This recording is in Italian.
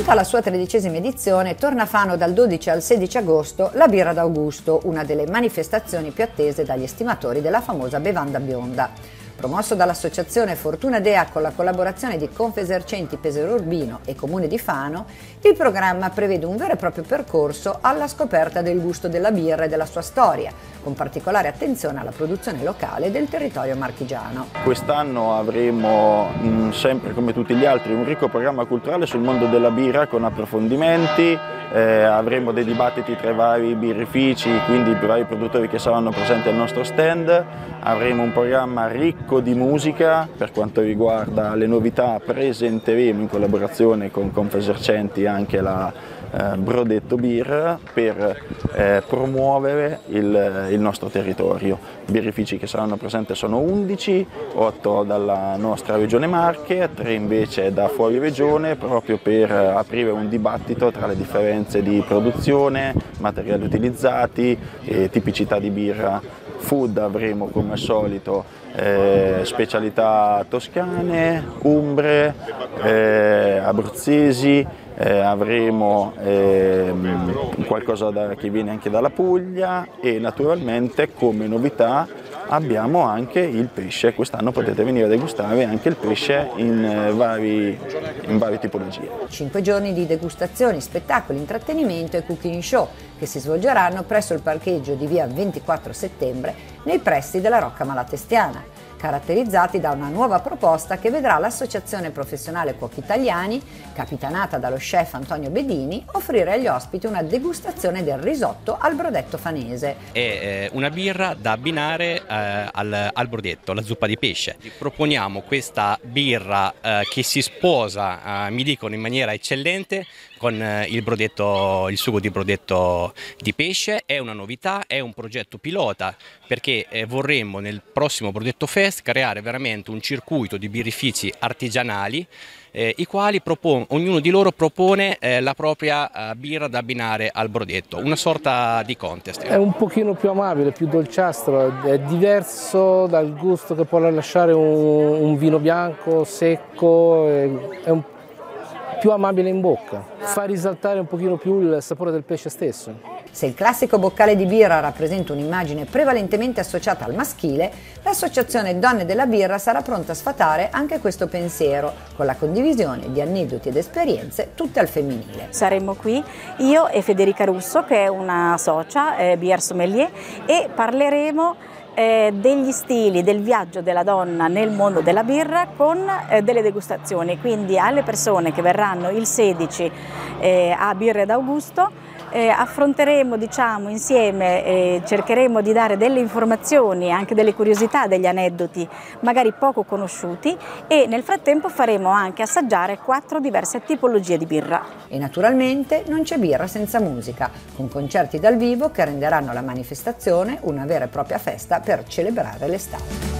Pronta alla sua 13ª edizione, torna a Fano dal 12 al 16 agosto la Birra d'Augusto, una delle manifestazioni più attese dagli estimatori della famosa bevanda bionda. Promosso dall'associazione Fortuna Dea con la collaborazione di Confesercenti Pesaro Urbino e Comune di Fano, il programma prevede un vero e proprio percorso alla scoperta del gusto della birra e della sua storia, con particolare attenzione alla produzione locale del territorio marchigiano. Quest'anno avremo, sempre come tutti gli altri, un ricco programma culturale sul mondo della birra con approfondimenti. Avremo dei dibattiti tra i vari birrifici, quindi i vari produttori che saranno presenti al nostro stand. Avremo un programma ricco di musica. Per quanto riguarda le novità, presenteremo in collaborazione con Confesercenti anche la Brodetto Beer per promuovere il nostro territorio. I birrifici che saranno presenti sono 11, 8 dalla nostra regione Marche, 3 invece da fuori regione, proprio per aprire un dibattito tra le differenze di produzione, materiali utilizzati, tipicità di birra. Food avremo come al solito specialità toscane, umbre, abruzzesi, avremo qualcosa che viene anche dalla Puglia e naturalmente come novità abbiamo anche il pesce. Quest'anno potete venire a degustare anche il pesce in varie tipologie. 5 giorni di degustazioni, spettacoli, intrattenimento e cooking show che si svolgeranno presso il parcheggio di via 24 settembre nei pressi della Rocca Malatestiana, caratterizzati da una nuova proposta che vedrà l'Associazione Professionale Cuochi Italiani, capitanata dallo chef Antonio Bedini, offrire agli ospiti una degustazione del risotto al brodetto fanese. È una birra da abbinare al brodetto, la zuppa di pesce. Proponiamo questa birra che si sposa, mi dicono, in maniera eccellente con il sugo di brodetto di pesce. È una novità, è un progetto pilota perché vorremmo nel prossimo Brodetto Fest creare veramente un circuito di birrifici artigianali i quali ognuno di loro propone la propria birra da abbinare al brodetto, una sorta di contest. È un pochino più amabile, più dolciastro, è diverso dal gusto che può lasciare un vino bianco, secco, è più amabile in bocca, fa risaltare un pochino più il sapore del pesce stesso. Se il classico boccale di birra rappresenta un'immagine prevalentemente associata al maschile, l'associazione Donne della Birra sarà pronta a sfatare anche questo pensiero, con la condivisione di aneddoti ed esperienze tutte al femminile. Saremo qui io e Federica Russo, che è una socia, beer sommelier, e parleremo degli stili, del viaggio della donna nel mondo della birra con delle degustazioni, quindi alle persone che verranno il 16 a Birre d'Augusto affronteremo, diciamo, insieme, cercheremo di dare delle informazioni, anche delle curiosità, degli aneddoti magari poco conosciuti, e nel frattempo faremo anche assaggiare 4 diverse tipologie di birra. E naturalmente non c'è birra senza musica, con concerti dal vivo che renderanno la manifestazione una vera e propria festa per celebrare l'estate.